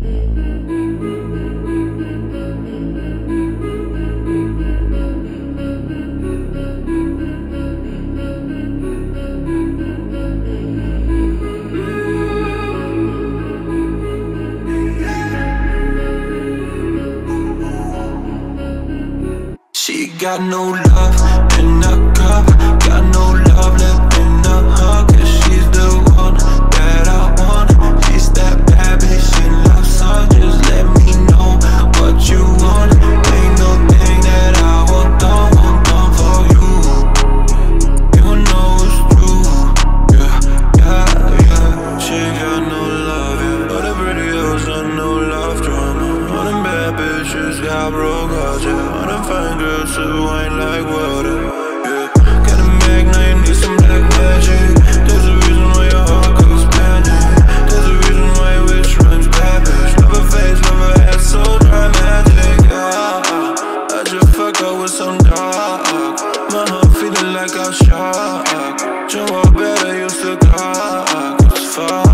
She got no love in a cup, got no love left in a hug. 'Cause she's the one that I want. She's that bad bitch in love song. Just let me know what you want. Ain't no thing that I want done for you. You know it's true, yeah, yeah, yeah. She got no love, yeah. All the pretty hoes got no love drama. All them bad bitches got broke hearts, yeah. All them fine girls who ain't like water, yeah. Got a mag, now you need some black magic. There's a reason why your heart goes panic. There's a reason why your wish runs bad bitch. Love her face, love her ass, so dramatic, yeah. I just fuck up with some dog. My heart feeling like I'm shocked. Jump up better, used to clock. It's far.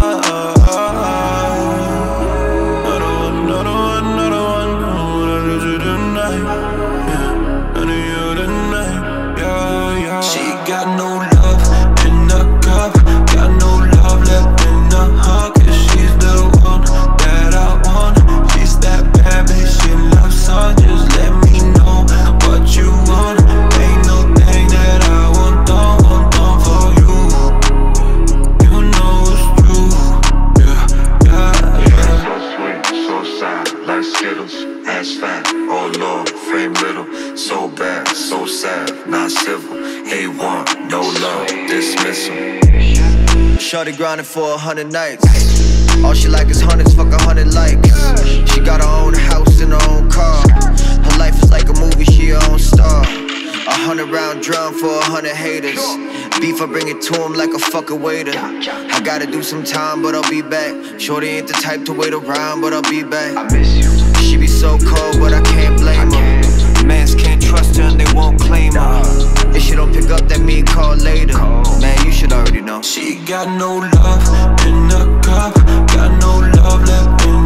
Got no love in a cup, got no love left in a hug. 'Cause she's the one that I want. She's that bad bitch in love song. Just let me know what you want. Ain't no thing that I want done for you. You know it's true, yeah, yeah, yeah. So sweet, so sad, like Skittles, ass fat, oh Lord, frame little. So bad, so sad, not civil. A1, no love, dismissal. Shorty grinding for 100 nights. All she like is hundreds, fuck 100 likes. She got her own house and her own car. Her life is like a movie, she her own star. 100-round drum for 100 haters. Beef, I bring it to him like a fucking waiter. I gotta do some time, but I'll be back. Shorty ain't the type to wait around, but I'll be back. She be so cold, but I can't blame her. Mans can't trust her and they won't claim her. If she don't pick up, that mean call later. Man, you should already know. She got no love in a cup, got no love left in